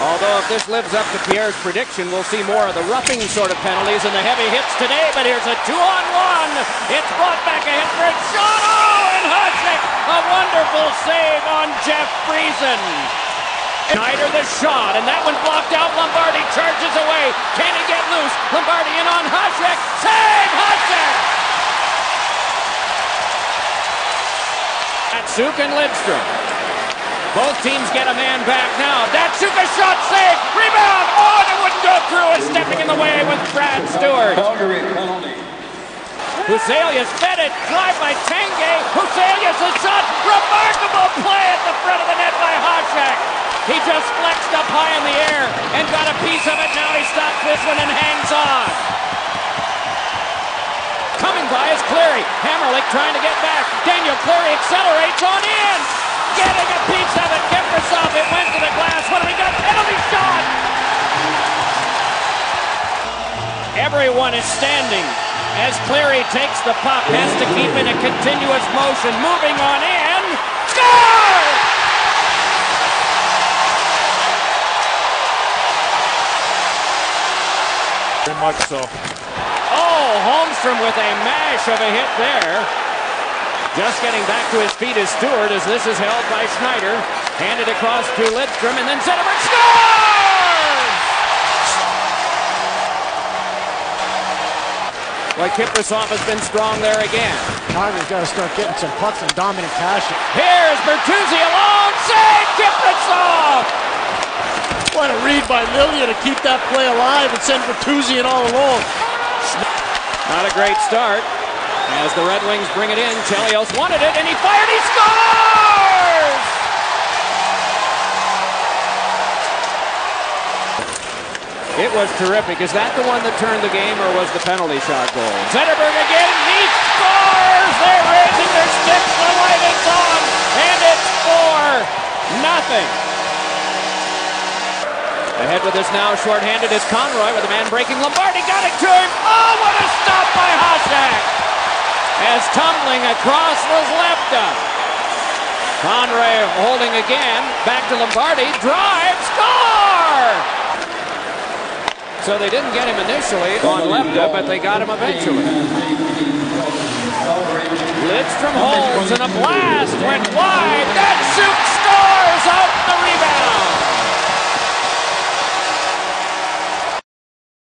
Although if this lives up to Pierre's prediction, we'll see more of the roughing sort of penalties and the heavy hits today. But here's a 2-on-1. It's brought back ahead for a shot. Oh, and Hasek, a wonderful save on Jeff Friesen. Schneider the shot, and that one blocked out. Lombardi charges away. Can he get loose? Lombardi in on Hasek. Save Hasek! Datsuk and Lidstrom. Both teams get a man back now. Datsuk a shot, save, rebound. Oh, and it wouldn't go through. It's stepping in the way with Brad Stewart. Huselius fed it, drive by Tanguay. Huselius a shot, remarkable play at the front of the net by Hasek. He just flexed up high in the air and got a piece of it. Now he stops this one and hangs on. Coming by is Cleary. Hammerlich trying to get back. Daniel Cleary accelerates on in. Getting a piece of it. Kiprusoff, it went to the glass. What do we got? Penalty shot! Everyone is standing as Cleary takes the puck. Has to keep in a continuous motion. Moving on in. Score! Very much so. Oh, Holmstrom with a mash of a hit there. Just getting back to his feet is Stewart as this is held by Schneider. Handed across to Lidstrom and then Zetterberg scores! Well, Kiprusoff has been strong there again. Calgary's got to start getting some pucks and dominant passion. Here's Bertuzzi alone. Save Kiprusoff! What a read by Lilia to keep that play alive and send Bertuzzi in all alone. Not a great start. As the Red Wings bring it in, Chelios wanted it, and he fired, he scores! It was terrific. Is that the one that turned the game, or was the penalty shot goal? Zetterberg again, he scores! They're raising their sticks, the light is on, and it's 4-0. Ahead with this now, shorthanded is Conroy with a man breaking. Lombardi got it to him. Oh, what a stop by Hasek! As tumbling across was Lepta. Conroy holding again. Back to Lombardi. Drive. Score! So they didn't get him initially on Lepta, but they got him eventually. Lidstrom holds and a blast went wide. Datsuk scores out